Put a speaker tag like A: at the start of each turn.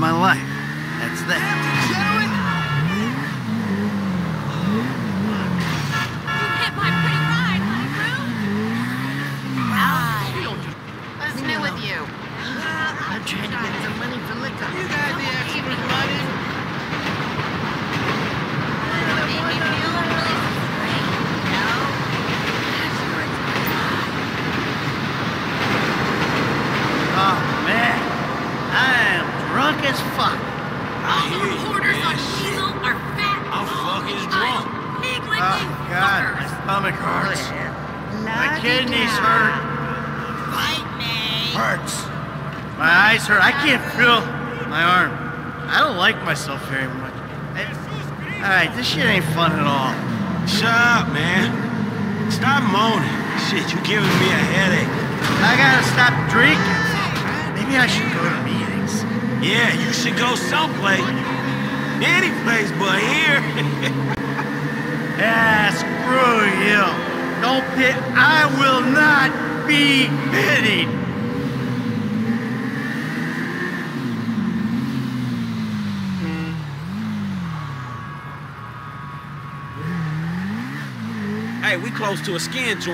A: my life. That's that.
B: You hit my pretty ride, honey Roo. Right. What's new with you?
C: I'm trying to get some money for liquor.
D: You got the extra money?
B: Made me feel really great, you know? Sure, it's my time.
A: Oh, man. I am drunk as fuck.
B: All the reporters on Diesel are fat,
D: I'm fucking drunk.
B: pig-licking
A: Oh, God, my
B: fuckers.
A: stomach hurts. My
C: La-di-da.
A: kidneys hurt.
B: Fight me.
A: Hurts. My eyes hurt. I can't feel my arm. I don't like myself very much. Alright, this shit ain't fun at all.
D: Shut up, man. Stop moaning. Shit, you giving me a headache.
A: I gotta stop drinking. Maybe I should go to meetings.
D: Yeah, you should go someplace. Any place but here.
A: Yeah, screw you. Don't pit. I will not be pitied.
D: Hey, we close to a skin joint.